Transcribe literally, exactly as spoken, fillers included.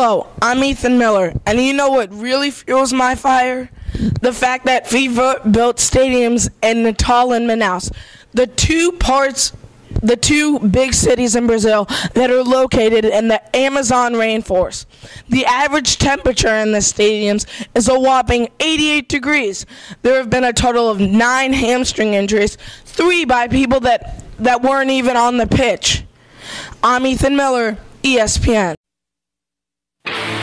Hello, I'm Ethan Miller, and you know what really fuels my fire? The fact that FIFA built stadiums in Natal and Manaus, the two parts, the two big cities in Brazil that are located in the Amazon rainforest. The average temperature in the stadiums is a whopping eighty-eight degrees. There have been a total of nine hamstring injuries, three by people that, that weren't even on the pitch. I'm Ethan Miller, E S P N.